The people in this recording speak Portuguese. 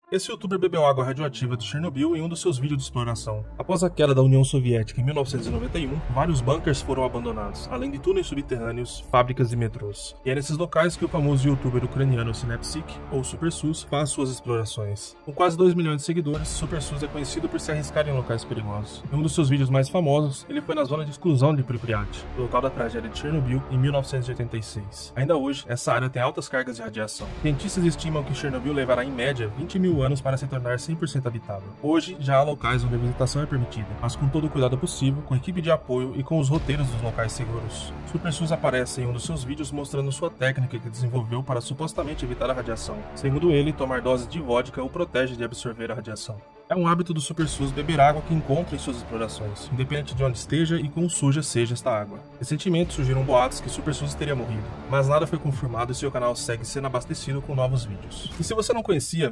Esse youtuber bebeu água radioativa de Chernobyl em um dos seus vídeos de exploração. Após a queda da União Soviética em 1991, vários bunkers foram abandonados, além de túneis subterrâneos, fábricas e metrôs. E é nesses locais que o famoso youtuber ucraniano Synapsik, ou SuperSus, faz suas explorações. Com quase 2 milhões de seguidores, SuperSus é conhecido por se arriscar em locais perigosos. Em um dos seus vídeos mais famosos, ele foi na zona de exclusão de Pripyat, local da tragédia de Chernobyl, em 1986. Ainda hoje, essa área tem altas cargas de radiação. Cientistas estimam que Chernobyl levará em média 20 mil anos para se tornar 100% habitável. Hoje, já há locais onde a visitação é permitida, mas com todo o cuidado possível, com equipe de apoio e com os roteiros dos locais seguros. SuperSus aparece em um dos seus vídeos mostrando sua técnica que desenvolveu para supostamente evitar a radiação. Segundo ele, tomar doses de vodka o protege de absorver a radiação. É um hábito do SuperSus beber água que encontra em suas explorações, independente de onde esteja e quão suja seja esta água. Recentemente surgiram boatos que SuperSus teria morrido, mas nada foi confirmado e seu canal segue sendo abastecido com novos vídeos. E se você não conhecia,